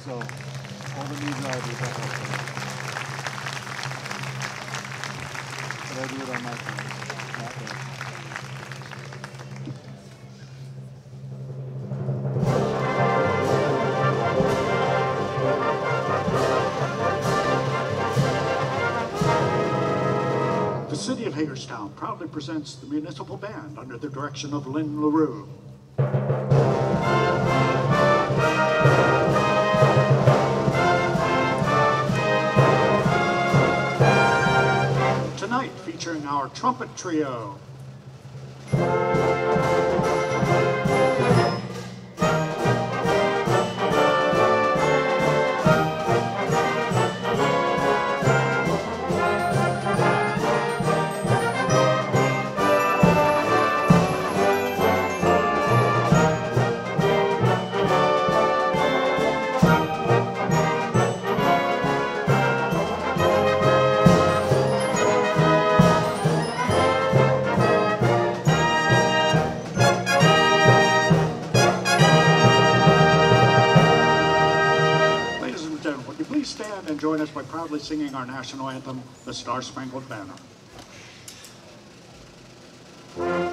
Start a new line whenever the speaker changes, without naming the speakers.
So all the new drivers are helping. But I do it on my phone, not theirs.
The City of Hagerstown proudly presents the Municipal Band under the direction of Lynn LaRue. Tonight featuring our trumpet trio. Stand and join us by proudly singing our national anthem, the Star-Spangled Banner.